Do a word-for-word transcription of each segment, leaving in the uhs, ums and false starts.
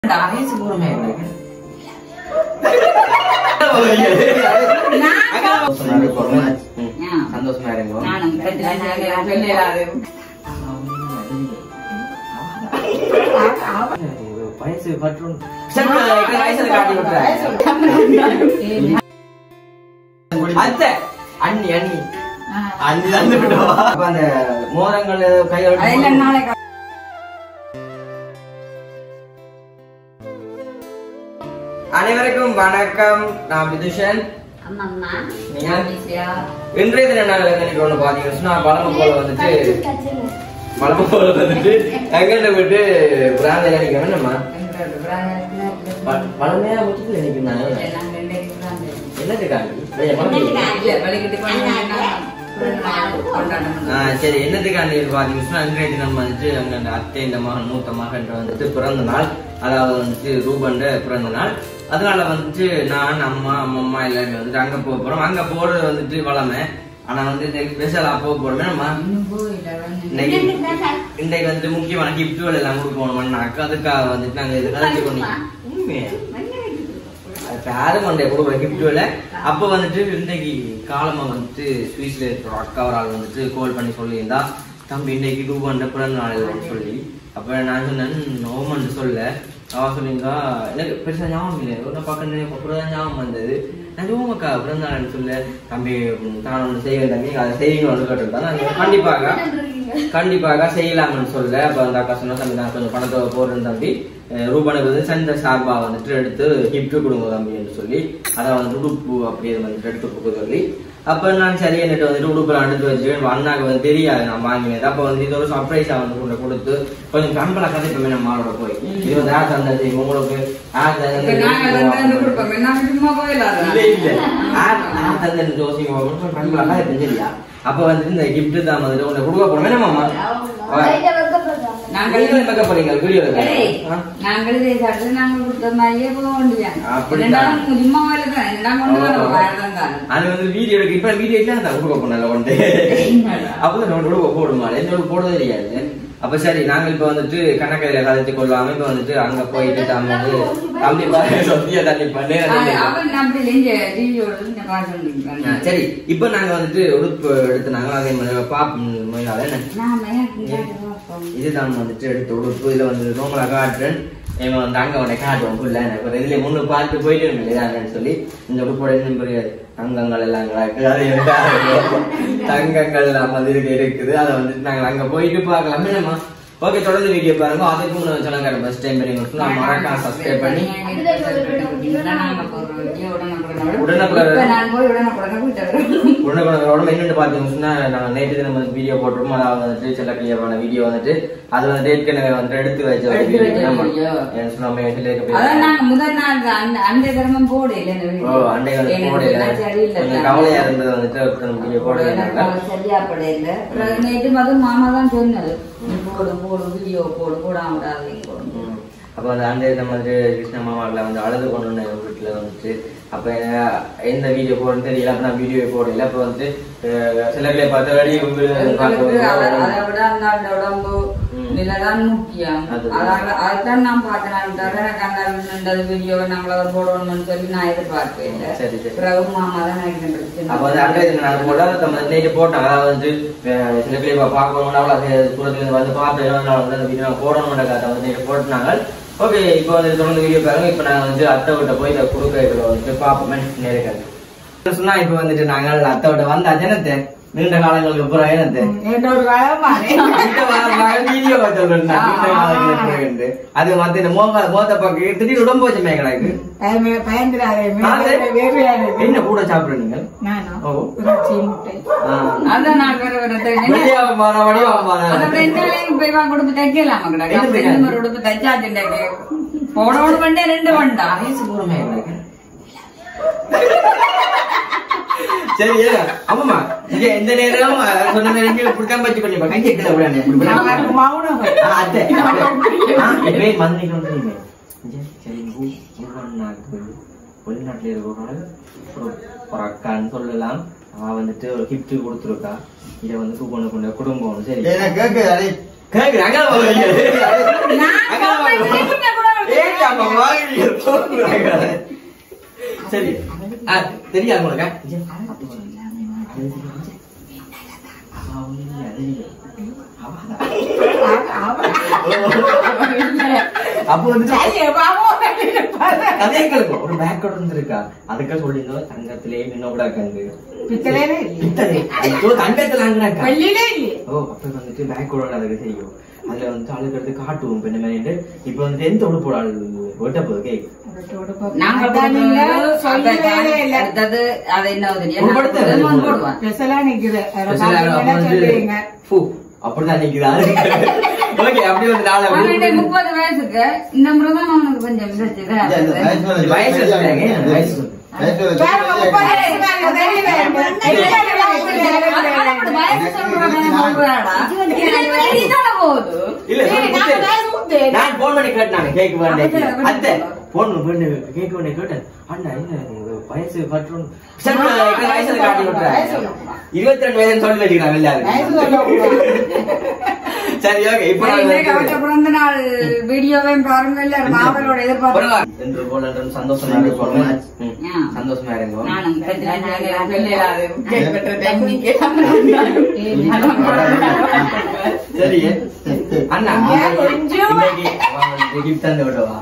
சந்தோஷமா இருக்கும். வயசு பற்றும் அத்தை அண்ணி அண்ணி அண்ணி தந்து விடுவா. அப்ப அந்த மோரங்கள் கையோட அனைவருக்கும் வணக்கம். நான் விதுஷன். இன்றைய தின நாங்கள் ஒண்ணு பாத்தீங்கன்னா பழம போல வந்துட்டு பழம போல வந்துட்டு எங்கிட்ட விட்டு பிராந்தை நினைக்கிறேன். நம்ம பழமையா விட்டு நினைக்கிறேன். சரி, என்னத்துக்காண்டி பாத்தீங்கன்னா இன்றைய தினம் வந்துட்டு அங்க அத்தை இந்த மகன் மூத்த மகன் வந்துட்டு பிறந்த நாள். அதாவது வந்துட்டு ரூபண்ட பிறந்த நாள். அதனால வந்துட்டு நான் அம்மா அம்மா எல்லாருமே வந்துட்டு அங்க போக போறோம். அங்க போறது வந்துட்டு வளமை. ஆனா வந்து ஸ்பெஷலா போக போறோம். இன்றைக்கு வந்துட்டு முக்கியமான கிஃப்ட்கள் எல்லாம் கொடுக்கணும்னாக்கா அதுக்காக வந்துட்டு நாங்க இது கலந்து கொண்டோம். யாரும் கொண்டே கொடுக்குற கிஃப்ட்களை அப்ப வந்துட்டு இன்றைக்கு காலமா வந்துட்டு ஸ்வீட்ல இருக்கிற அக்கா ஒரு ஆள் வந்துட்டு கால் பண்ணி சொல்லியிருந்தா, தம்பி இன்னைக்கு ரூபண்ட பிறந்த நாள் சொல்லி. அப்ப நான் சொன்னேன் நோமன்னு சொல்ல. அவ சொல்லிங்களா எனக்கு பெருசா ஞாபகம் இல்லை. ஒரு பக்கம் ஞாபகம் வந்தது. நான் ரூமக்கா பிறந்த நாள்னு சொல்ல, தம்பி தான் ஒன்று செய்ய தம்பி அதை செய்யணும்னு கேட்டிருந்தா கண்டிப்பாக கண்டிப்பாக செய்யலாம்னு சொல்ல. அப்ப அந்த அக்கா சொன்னா, தம்பி நான் கொஞ்சம் பணத்தை போடுறேன் தம்பி, ரூபானுக்கு வந்து சந்த சார்பா வந்துட்டு எடுத்து கிஃப்ட் கொடுங்க தம்பி என்று சொல்லி அதை வந்து உடுப்பு அப்படியே வந்துட்டு எடுத்து கொடுக்க சொல்லி. அப்ப நான் சரி என்னட்டு வந்துட்டு உடுப்புலாம் எடுத்து வச்சுக்கேன். அண்ணாக்கு வந்து தெரியாது நான் வாங்கினது. அப்ப வந்து இது ஒரு சர்ப்ரைஸா வந்து கொண்டு கொடுத்து கொஞ்சம் கண்பலா கதைப்போமே நம்ம மாலோட போய் இது வந்து யார் தந்தது உங்களுக்கு யார் தந்தது ஜோசிங்க கண்பலா கதைப்பேன் சரியா. அப்ப வந்துட்டு இந்த கிஃப்ட் தான் வந்துட்டு உங்களை கொடுக்க போறோமே நம்ம போடுறது தெரியாது. அப்ப சரி நாங்க இப்ப வந்துட்டு கணக்கையில கதைச்சு கொள்ளாம இப்ப வந்துட்டு அங்க போயிட்டு தம்பி தம்பி சொத்தியா தண்ணி பண்ணி சரி. இப்ப நாங்க வந்துட்டு உடுப்பு எடுத்துனாங்க. அதே மாதிரி பாப்பால இதுதான் வந்துட்டு எடுத்து உடுப்பு. இதுல வந்து ரோமலா காட்டுறேன் வந்து அங்க உடனே காட்டுவோம் புள்ள எனக்கு இதுல முன்னு பார்த்து போயிட்டு இல்லையான்னு சொல்லி இந்த உடுப்போட இன்னும் புரியாது. தங்கங்கள் எல்லாம் தங்கங்கள் எல்லாம் வந்து இருக்கு இருக்குது. அதை வந்துட்டு நாங்க அங்க போயிட்டு பார்க்கலாமே நம்ம. ஓகே, தொடர்ந்து வீடியோ பாருங்க. அதுக்கு முன்னாடி சொன்னாங்க ஃபர்ஸ்ட் டைம் பண்ணி மறக்காம சப்ஸ்கிரைப் பண்ணி உடனே என்னென்னு பாத்தீங்கன்னா நாங்க நேற்று தினம் வந்து வீடியோ போட்டிருப்போம். அதாவது வந்துட்டு சில கிளியரான வீடியோ வந்துட்டு அது வந்து ஏற்கனவே வந்து எடுத்து வச்சு கவலையா இருந்தது வந்துட்டு மாமா தான் சொன்னது போடு போடு வீடியோ போடு போடாம அப்ப அந்த அந்த மாதிரி கிருஷ்ண மாமாவில் வந்து அழுது கொண்டு வீட்டுல வந்துட்டு அப்ப எந்த வீடியோ போடுன்னு தெரியல. அப்ப நான் வீடியோ போடல. அப்ப வந்து சில பேரை பார்த்து வெளியே உடம்பு நிலைதான் முக்கியம். அதுதான் நான் பார்த்தேன். எனக்கு அந்த வீடியோ நாங்கள போடணும்னு சொல்லி நான் எதிர்பார்ப்பேன். பிறகு மாமா தான் அப்ப வந்து அன்றைய போட நேற்று போட்டாங்க. அதாவது வந்து சில பேர் பார்க்கணும் தூரத்துல வந்து பார்த்து அந்த வீடியோ போடணும்ன்ற கதை வந்து நேற்று போட்டுனாங்க. ஓகே, இப்போ வந்து தொடர்ந்து வீடியோ பாருங்க. இப்ப நாங்க வந்து அத்தை விட்ட போய் இதை கொடுக்க வந்துட்டு பாப்போமே நேருக்காது சொன்னா. இப்ப வந்துட்டு நாங்கள் அத்தை விட்ட வந்த ஜனத்தை நீண்ட காலங்களுக்கு அப்புறம் ஏனத்தை வீடியோ அது மத்த மோத்த பக்கம் திடீர் உடம்பு வச்சு மேகலாக்கு என்ன கூட சாப்பிடுறீங்க? உடுப்பு தைக்கலாம் உடுப்பு தைச்சாச்சு போட பண்ணே ரெண்டு வண்டா சரி. ஆமாமா இங்க எந்த நேரம் சொன்ன நேரம் குடுக்காம வச்சு பண்ணி கை கேட்கல வெளிநாட்டுல இருக்கிறவங்க ஒரு அக்கான்னு சொல்லலாம். அவன் வந்துட்டு ஒரு கிஃப்ட் கொடுத்துருக்கா. இதை வந்து கூப்பன் கொண்ட குடும்பம். சரி கேக்குறாங்க தெரியாம வாங்கி சரி தெரியாது உங்களுக்கு அப்போ வந்து ஒரு பேக் இருந்திருக்கா அதுக்காக சொல்லிருந்தோம் தங்கத்திலே இன்னொரு தங்கத்துல ஓ அப்ப வந்துட்டு பேக்கோட அதுக்கு தெரியும் அதுல வந்து அழுகிறது காட்டுவோம் பெண்ணு மாதிரி இப்ப வந்து எந்த உடுப்போட ஒட்ட போகுது கேக் அப்படிதான் நிக்குது முப்பது வயசுக்கு இந்த முறைதான் அவனுக்கு கொஞ்சம் வயசு நான் போன் பண்ணி கேட்டேன் கேக் வேண்டாம் அத்தை போன் பண்ணி கேக் வேண்டிய கேட்டேன் அண்ணா வயசு பற்றும் வயசுல காட்டி விட்டுறேன் இருபத்தி ரெண்டு வயசு சொல்லி வச்சுக்கிறாங்க எல்லாரும் சரி ஓகே இப்ப பிறந்த நாள் வீடியோவே பாருங்க இல்ல மாவளோட எதிர்பார்ப்பு என்று போல சந்தோஷமா இருக்கும் சந்தோஷமா இருக்கும் சரி அண்ணா கிஃப்ட் தந்து விடவா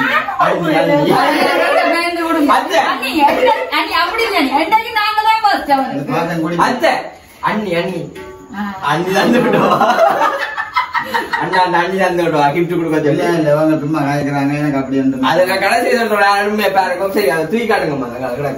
அத்தை அண்ணி அண்ணி அண்ணி தந்து விடவா அண்ணா அந்த அண்ணி தந்து விடுவா கிஃப்ட் கொடுக்க சொல்லி சும்மா காய்க்கிறாங்க எனக்கு அப்படி அதுக்கு கடைசி சொல்றோட அருமையா பாருங்க சரி அதை தூக்கி காட்டுங்கம்மா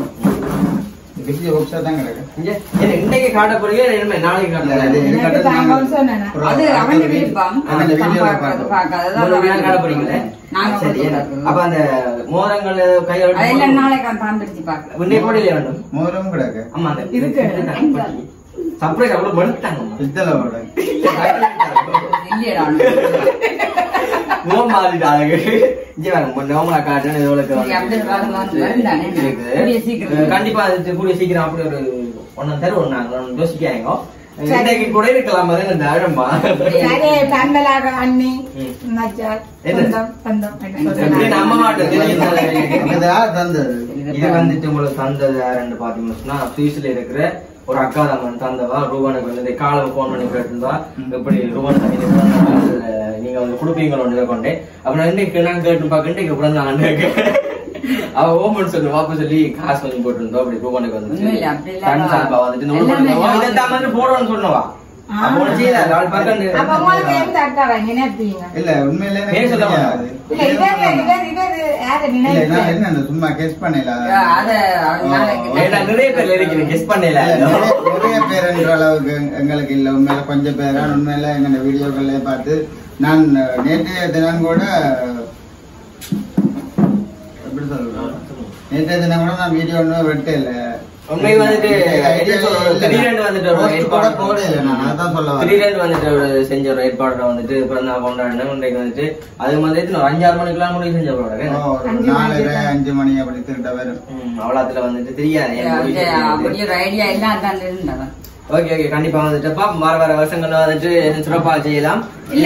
இன்னைக்கு காட்ட போறீங்க நாளைக்கு காட்ட போறீங்களே அப்ப அந்த மோரங்கள் கையோட நாளைக்கு போடலையே வேண்டும் மோரம் கிடக்கு ஆமா இருக்கு சர்ப்ரைஸ் அவ்வளவு மறுத்தாங்க கண்டிப்பா கூடிய சீக்கிரம் அப்படி ஒரு ஒன்னு தரும் ஒன்னு யோசிக்காங்க கூட இருக்கலாம் நம்ம மாட்டோம் இது வந்துட்டு உங்களுக்கு தந்தது யாருன்னு பாத்தீங்கன்னா சுவிஸ்ல இருக்கிற ஒரு அக்கா தான் தந்தவா ரூபானுக்கு வந்து காலம் போன் பண்ணி கேட்டிருந்தா எப்படி ரூபான் நீங்க வந்து கொடுப்பீங்களோ கொண்டே அப்ப நான் இன்னைக்கு நான் கேட்டு பாக்கிட்டு அப்புறம் நான் அவ ஓமன் சொல்லு வாப்பு சொல்லி காசு கொஞ்சம் போட்டிருந்தோம் அப்படி ரூபானுக்கு வந்துட்டு வந்துட்டு போடணும்னு சொன்னவா சும்மா கெஸ் பண்ணல நிறைய பேர் கெஸ் பண்ணல நிறைய பேர் என்ற அளவுக்கு எங்களுக்கு இல்ல உண்மையில கொஞ்சம் பேரா உண்மையில எங்க வீடியோக்கள்ல பார்த்து நான் நேற்றைய தினம் கூட எப்படி சொல்றேன் நேற்றைய தினம் கூட நான் வீடியோ ஒன்றும் வெட்ட இல்ல உண்மை வந்துட்டு திடீரென்று வந்துட்டு வந்துட்டு செஞ்ச ஒரு ஏற்பாடு வந்துட்டு பிறந்த கொண்டாடினேன் இன்றைக்கு வந்துட்டு அது வந்துட்டு ஒரு அஞ்சாறு மணிக்கெல்லாம் முடிவு செஞ்ச நாலரை அஞ்சு மணி அப்படி திருட்ட வரும் அவ்வளவுல வந்துட்டு தெரியாது ஓகே ஓகே கண்டிப்பா வந்துட்டு பாப்போம் வர வர வருஷங்கள்ல வந்துட்டு சிறப்பா செய்யலாம்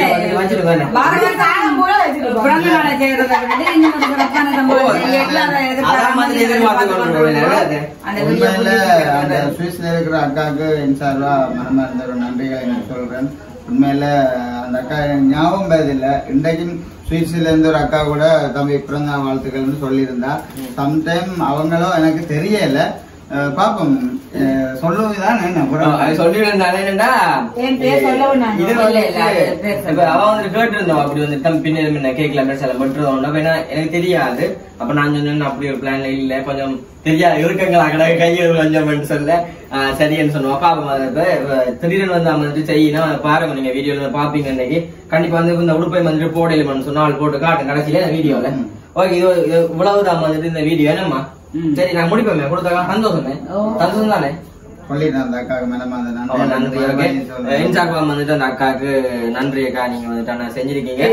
சுவிஸ்ல இருக்கிற அக்காவுக்கு என் சார்பா மனமார்ந்த ஒரு நன்றிகளை நான் சொல்றேன் உண்மையில அந்த அக்கா ஞாபகம் பேதில்லை இன்றைக்கும் சுவிஸ்ல இருந்து ஒரு அக்கா கூட தம்பி பிறந்த வாழ்த்துக்கள்னு சொல்லியிருந்தா சம்டைம் அவங்களும் எனக்கு தெரியல பாப்போம் சொல்லுவதுதான் எனக்கு தெரியாது அப்ப நான் சொன்ன அப்படி ஒரு பிளான்ல இல்ல கொஞ்சம் தெரியாது இருக்குங்களா கையில் கொஞ்சம் சொல்ல சரின்னு சொன்னோம் பாப்போம் திடீர்னு வந்து வந்துட்டு செய்யணும் பாருங்க நீங்க வீடியோல பாப்பீங்க இன்னைக்கு கண்டிப்பா வந்து இந்த உடுப்பை வந்துட்டு போடலுமான்னு சொன்னா ஆள் போட்டு காட்டு கடைசியில வீடியோல ஓகே இது இவ்வளவுதான் வந்துட்டு இந்த வீடியோ என்னம்மா சரி நான் முடிப்பேன் கொடுத்தா சந்தோஷமே சந்தோஷம் தானே வந்துட்டு அந்த அக்காவுக்கு நன்றி அக்கா நீங்க வந்துட்டு செஞ்சிருக்கீங்க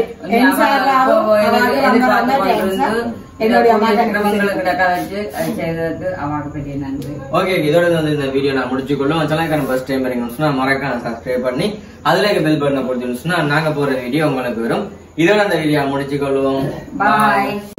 ஓகே இதோட வந்து இந்த வீடியோ நான் முடிச்சுக்கொள்ளும் சலாய்க்கான ஃபர்ஸ்ட் டைம் சொன்னா மறக்காம சப்ஸ்கிரைப் பண்ணி அதுல பெல் பட்டனை கொடுத்துருந்துச்சுன்னா நாங்க போற வீடியோ உங்களுக்கு வரும் இதோட அந்த வீடியோ முடிச்சு கொள்வோம். பாய்.